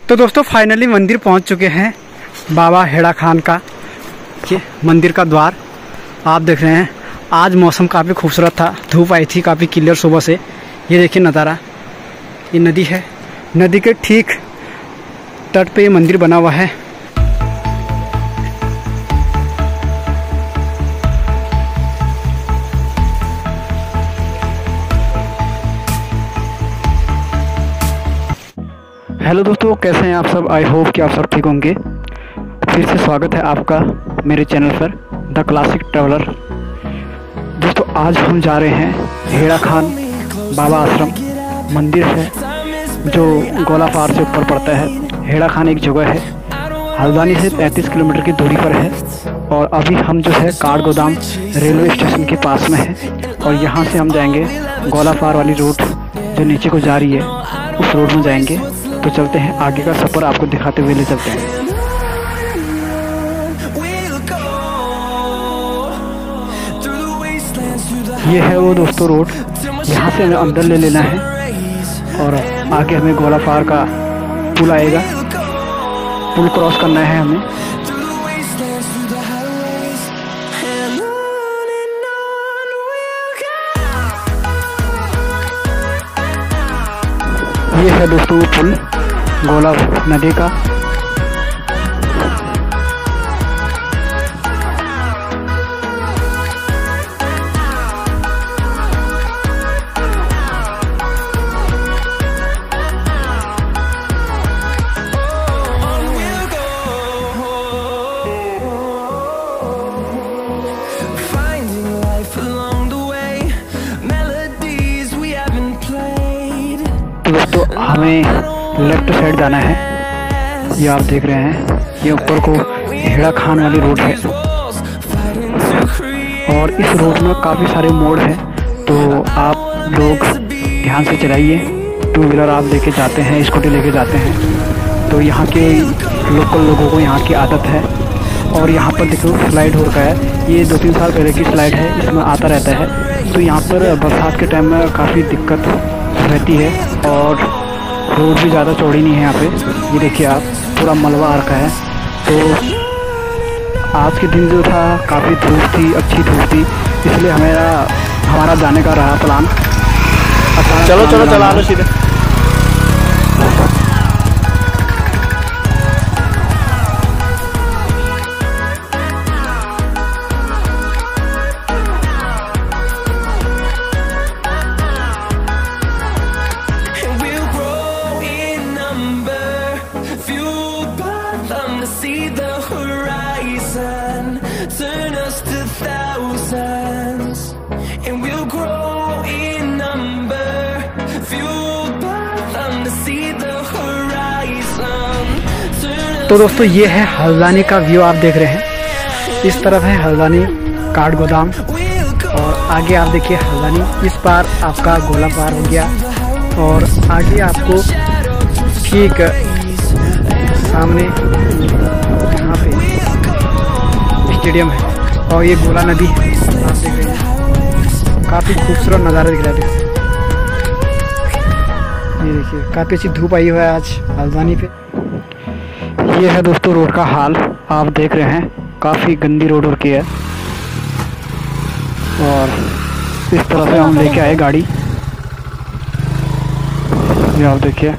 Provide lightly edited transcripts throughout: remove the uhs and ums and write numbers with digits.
तो दोस्तों फाइनली मंदिर पहुंच चुके हैं। बाबा हेड़ा खान का ये मंदिर का द्वार आप देख रहे हैं। आज मौसम काफ़ी खूबसूरत था, धूप आई थी काफ़ी क्लियर सुबह से। ये देखिए नज़ारा, ये नदी है, नदी के ठीक तट पे ये मंदिर बना हुआ है। हेलो दोस्तों, कैसे हैं आप सब? आई होप कि आप सब ठीक होंगे। फिर से स्वागत है आपका मेरे चैनल पर द क्लासिक ट्रैवलर। दोस्तों आज हम जा रहे हैं हेड़ा खान बाबा आश्रम। मंदिर है जो गोलापार से ऊपर पड़ता है। हेड़ा खान एक जगह है, हल्द्वानी से 35 किलोमीटर की दूरी पर है। और अभी हम जो है काठगोदाम रेलवे स्टेशन के पास में है और यहाँ से हम जाएंगे गोलापार वाली रोड जो नीचे को जा रही है, उस रोड में जाएंगे। तो चलते हैं, आगे का सफ़र आपको दिखाते हुए ले चलते हैं। ये है वो दोस्तों रोड, यहाँ से हमें अंदर ले लेना है और आगे हमें गोलापार का पुल आएगा, पुल क्रॉस करना है हमें। ये है दोस्तों पुल गोला नदी का। दोस्तों हमें लेफ्ट साइड जाना है, ये आप देख रहे हैं। ये ऊपर को हेड़ा खान वाली रोड है और इस रोड में काफ़ी सारे मोड़ हैं, तो आप लोग ध्यान से चलाइए। टू व्हीलर आप लेके जाते हैं, स्कूटी लेके जाते हैं, तो यहाँ के लोकल लोगों को यहाँ की आदत है। और यहाँ पर देखो स्लाइड हो रखा है, ये 2-3 साल पहले की स्लाइड है, इसमें आता रहता है। तो यहाँ पर बरसात के टाइम में काफ़ी दिक्कत रहती है और रोड भी ज़्यादा चौड़ी नहीं है यहाँ पे। ये देखिए आप, पूरा मलबा आ रखा है। तो आज के दिन जो था काफ़ी धूप थी, अच्छी धूप थी, इसलिए हमारा जाने का रहा प्लान। चलो चला लो सीधे। Turn us to thousands, and we'll grow in number, fueled by them to see the horizon. तो दोस्तों ये है हल्द्वानी का व्यू आप देख रहे हैं। इस तरफ है हल्द्वानी काठगोदाम और आगे आप देखिए हल्द्वानी। इस पार आपका गोलापार हो गया और आगे आपको ठीक सामने यहाँ पे स्टेडियम है और ये गोला नदी है, आप देख रहे हैं। काफ़ी खूबसूरत नज़ारा दिख रहा है। ये देखिए काफ़ी अच्छी धूप आई हुआ है आज हल्द्वानी पे। ये है दोस्तों रोड का हाल, आप देख रहे हैं, काफ़ी गंदी रोड हो रखी है। और इस तरह से हम लेके आए गाड़ी, ये आप देखिए।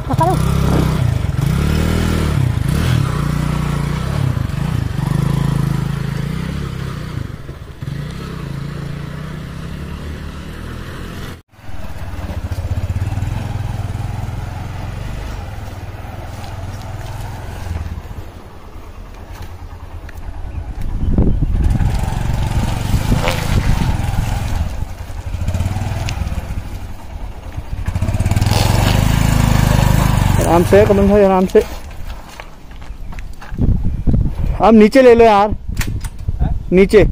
आराम से कदम भाई, आराम से। आप नीचे ले लो यार, नीचे।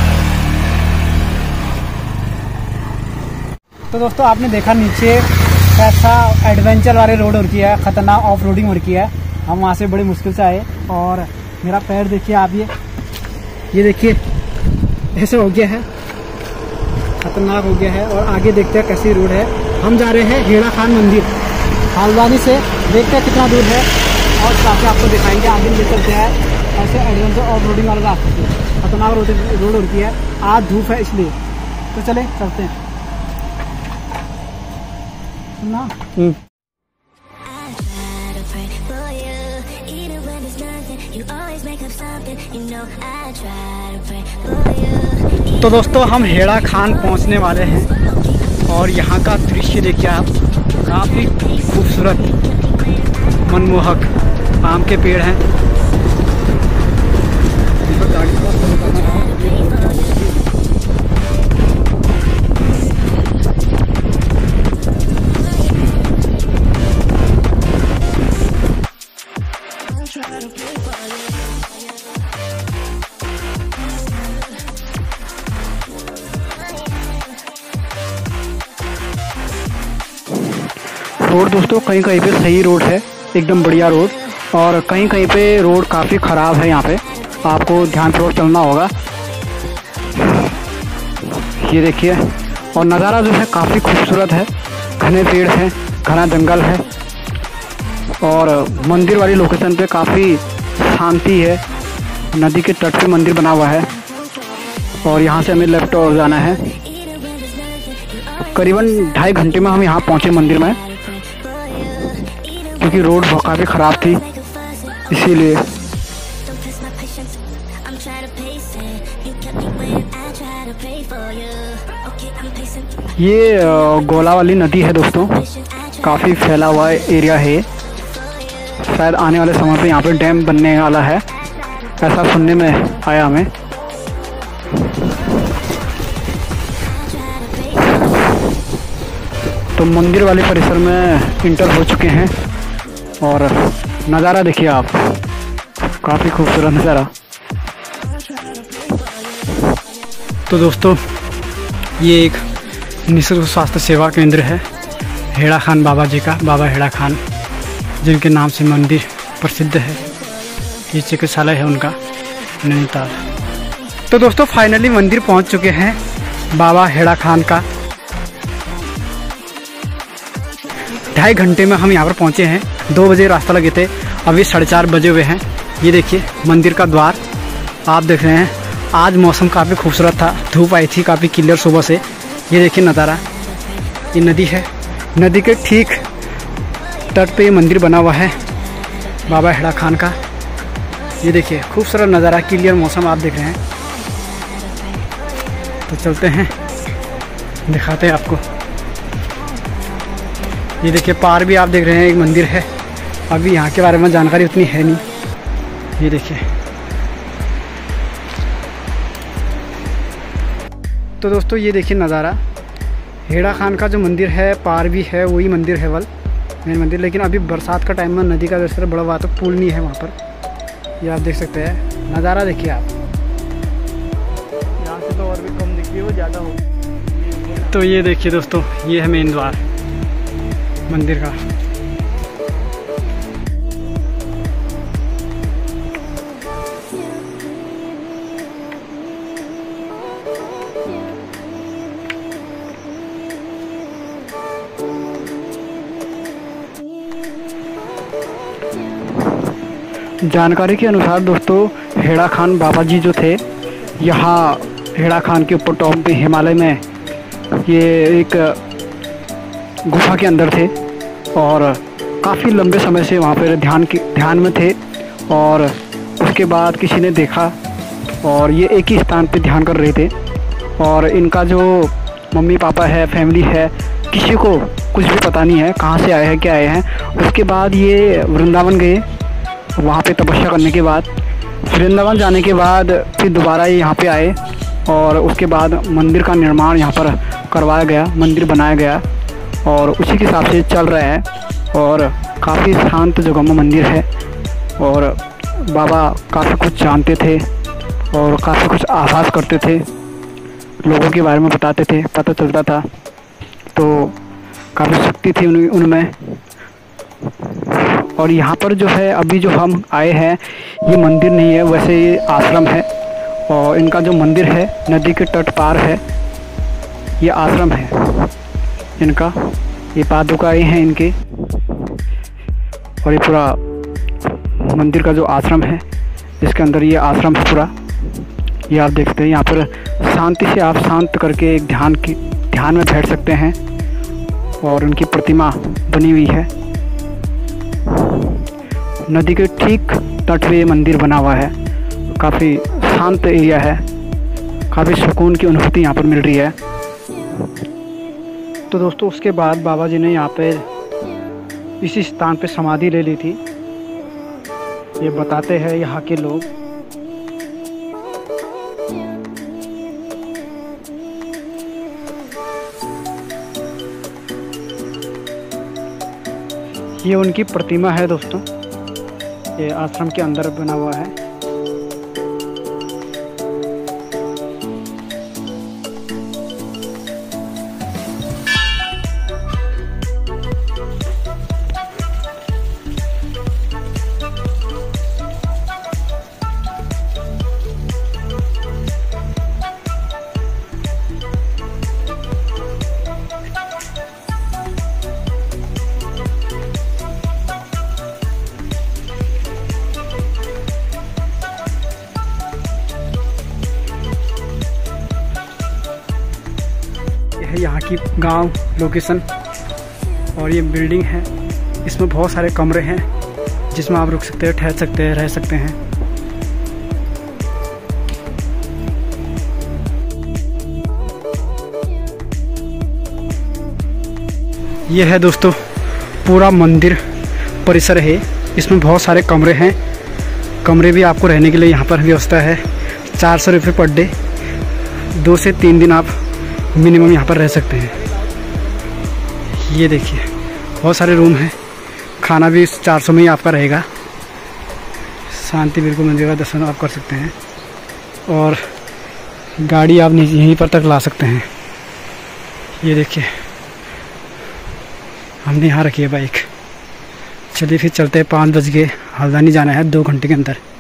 तो दोस्तों आपने देखा नीचे कैसा एडवेंचर वाली रोड हो रखी है, खतरनाक ऑफ रोडिंग हो रखी है। हम वहाँ से बड़ी मुश्किल से आए और मेरा पैर देखिए आप, ये देखिए ऐसे हो गया है, खतरनाक हो गया है। और आगे देखते हैं कैसी रोड है। हम जा रहे हैं हेड़ा खान मंदिर हल्द्वानी से, देखते हैं कितना दूर है और काफ़ी आपको दिखाएंगे। आगे ले चलते हैं ऐसे एडवेंचर ऑफ रोडिंग वाला रास्ते से, खतरनाक रोड होती है। आज धूप है इसलिए, तो चले चलते हैं ना। तो दोस्तों हम हेड़ा खान पहुंचने वाले हैं और यहाँ का दृश्य देखिए आप, काफ़ी खूबसूरत मनमोहक आम के पेड़ हैं। रोड दोस्तों कहीं कहीं पे सही रोड है, एकदम बढ़िया रोड, और कहीं कहीं पे रोड काफ़ी ख़राब है। यहाँ पे आपको ध्यानपूर्वक चलना होगा। ये देखिए, और नज़ारा जो है काफ़ी खूबसूरत है, घने पेड़ हैं, घना जंगल है और मंदिर वाली लोकेशन पे काफ़ी शांति है। नदी के तट पे मंदिर बना हुआ है और यहाँ से हमें लेफ्ट और जाना है। करीबन 2.5 घंटे में हम यहाँ पहुँचे मंदिर में, क्योंकि रोड काफ़ी ख़राब थी इसीलिए। ये गोला वाली नदी है दोस्तों, काफ़ी फैला हुआ एरिया है। शायद आने वाले समय पे यहाँ पे डैम बनने वाला है, ऐसा सुनने में आया हमें। तो मंदिर वाले परिसर में इंटर हो चुके हैं और नज़ारा देखिए आप, काफ़ी खूबसूरत नज़ारा। तो दोस्तों ये एक निःशुल्क स्वास्थ्य सेवा केंद्र है हेड़ा खान बाबा जी का, बाबा हेड़ा खान, जिनके नाम से मंदिर प्रसिद्ध है। ये चिकित्सालय है उनका नैनीताल। तो दोस्तों फाइनली मंदिर पहुंच चुके हैं बाबा हेड़ा खान का। 2.5 घंटे में हम यहाँ पर पहुँचे हैं। 2 बजे रास्ता लगे थे, अभी 4:30 बजे हुए हैं। ये देखिए मंदिर का द्वार आप देख रहे हैं। आज मौसम काफ़ी खूबसूरत था, धूप आई थी काफ़ी क्लियर सुबह से। ये देखिए नज़ारा, ये नदी है, नदी के ठीक तट पे ये मंदिर बना हुआ है बाबा हेड़ा खान का। ये देखिए खूबसूरत नज़ारा, क्लियर मौसम आप देख रहे हैं। तो चलते हैं, दिखाते हैं आपको। ये देखिए पार भी आप देख रहे हैं एक मंदिर है। अभी यहाँ के बारे में जानकारी उतनी है नहीं। ये देखिए, तो दोस्तों ये देखिए नज़ारा, हेड़ा खान का जो मंदिर है पार भी है, वही मंदिर है वल मेन मंदिर। लेकिन अभी बरसात का टाइम में नदी का जैसे बड़ा हुआ तो पुल नहीं है वहाँ पर। ये आप देख सकते हैं नज़ारा, देखिए आप। यहाँ से तो और भी कम दिखती है, वो ज़्यादा हो। तो ये देखिए दोस्तों, ये है मेन द्वार मंदिर का। जानकारी के अनुसार दोस्तों हेड़ा खान बाबा जी जो थे, यहाँ हेड़ा खान के ऊपर टॉप पे हिमालय में ये एक गुफा के अंदर थे और काफ़ी लंबे समय से वहाँ पर ध्यान में थे। और उसके बाद किसी ने देखा और ये एक ही स्थान पे ध्यान कर रहे थे। और इनका जो मम्मी पापा है, फैमिली है, किसी को कुछ भी पता नहीं है कहाँ से आए हैं, क्या आए हैं। उसके बाद ये वृंदावन गए, वहाँ पे तपस्या करने के बाद वृंदावन जाने के बाद फिर दोबारा ये यहाँ पे आए और उसके बाद मंदिर का निर्माण यहाँ पर करवाया गया, मंदिर बनाया गया और उसी के हिसाब से चल रहा है। और काफ़ी शांत जगह में मंदिर है और बाबा काफ़ी कुछ जानते थे और काफ़ी कुछ आभास करते थे, लोगों के बारे में बताते थे, पता चलता था। तो काफ़ी शक्ति थी उनमें। और यहाँ पर जो है अभी जो हम आए हैं, ये मंदिर नहीं है, वैसे ये आश्रम है। और इनका जो मंदिर है नदी के तट पार है, ये आश्रम है इनका। ये पादुकाएँ हैं इनकी। और ये पूरा मंदिर का जो आश्रम है, इसके अंदर ये आश्रम है पूरा। ये आप देखते हैं, यहाँ पर शांति से आप शांत करके एक ध्यान में बैठ सकते हैं। और उनकी प्रतिमा बनी हुई है। नदी के ठीक तट पे ये मंदिर बना हुआ है। काफ़ी शांत एरिया है, काफ़ी सुकून की अनुभूति यहाँ पर मिल रही है। तो दोस्तों उसके बाद बाबा जी ने यहाँ पे इसी स्थान पे समाधि ले ली थी, ये बताते हैं यहाँ के लोग। ये उनकी प्रतिमा है दोस्तों, ये आश्रम के अंदर बना हुआ है। यहाँ की गांव लोकेशन और ये बिल्डिंग है। इसमें बहुत सारे कमरे हैं जिसमें आप रुक सकते हैं, ठहर सकते हैं, रह सकते हैं। ये है दोस्तों पूरा मंदिर परिसर है। इसमें बहुत सारे कमरे हैं। कमरे भी आपको रहने के लिए यहाँ पर व्यवस्था है। 400 रुपये पर डे, 2 से 3 दिन आप मिनिमम यहाँ पर रह सकते हैं। ये देखिए बहुत सारे रूम हैं। खाना भी 400 में ही आपका रहेगा। शांति बिल्कुल मंदिर का दर्शन आप कर सकते हैं। और गाड़ी आप यहीं पर तक ला सकते हैं। ये देखिए हमने यहाँ रखी है बाइक। चलिए फिर चलते हैं, 5 बज गए। हल्द्वानी जाना है 2 घंटे के अंदर।